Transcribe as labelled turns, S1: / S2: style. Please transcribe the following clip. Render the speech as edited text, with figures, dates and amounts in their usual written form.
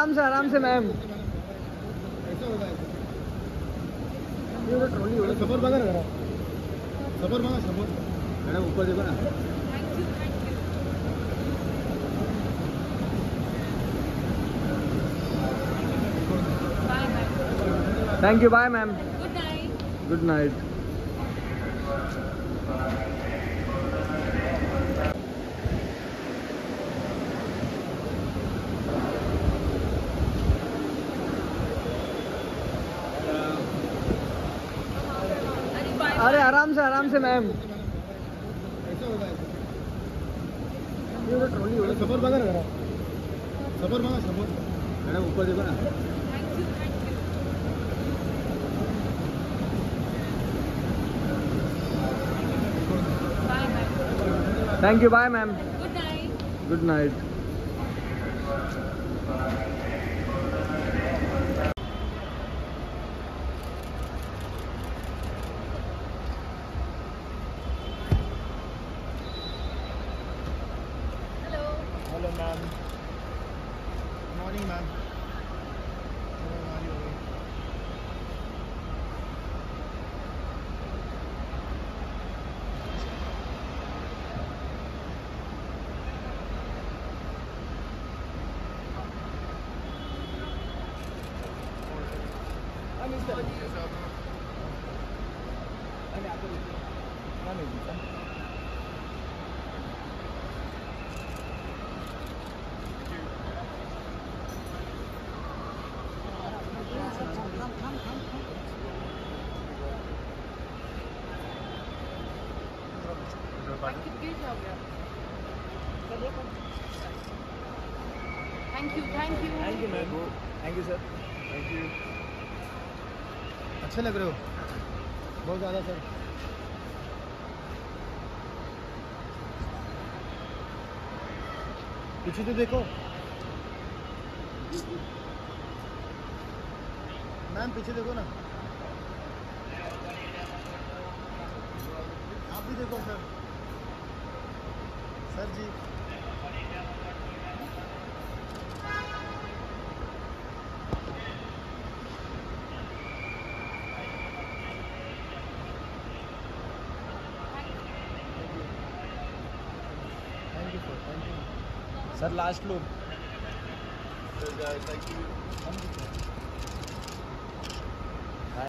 S1: आराम से मैम।
S2: सफर बघा ना, सफर बघा, सफर मॅडम ऊपर देखो ना।
S1: Thank you, bye ma'am.
S3: Good night.
S1: Good night. अरे आराम से मैम।
S2: सफर बघा ना, सफर बघा, सफर मॅडम ऊपर देखो ना।
S1: Thank you, bye ma'am.
S3: Good night.
S1: Good night.
S2: Hello ma'am, morning ma'am.
S3: Thank you
S1: ma'am. Thank you sir.
S2: Thank you. अच्छे लग रहे हो बहुत ज़्यादा सर। पीछे तो देखो मैम, पीछे देखो ना। आप भी देखो sir. Sir ji thank you sir, thank you
S1: sir last look.
S2: Thank you.